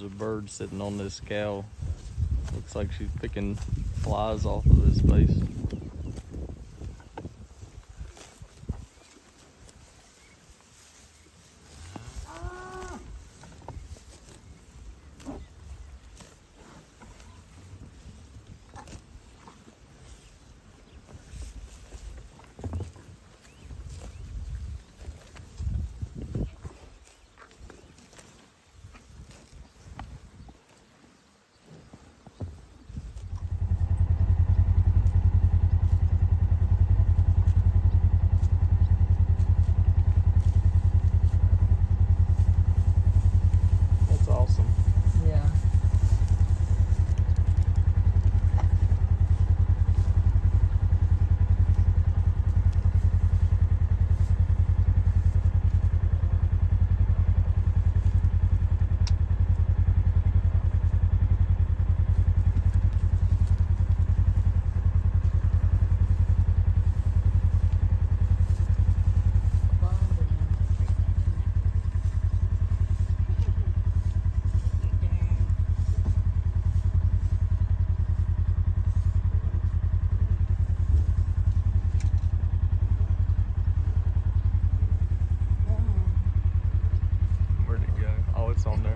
a bird sitting on this cow. Looks like she's picking flies off of his face. Awesome. Yeah. Where'd it go? Oh, it's on there.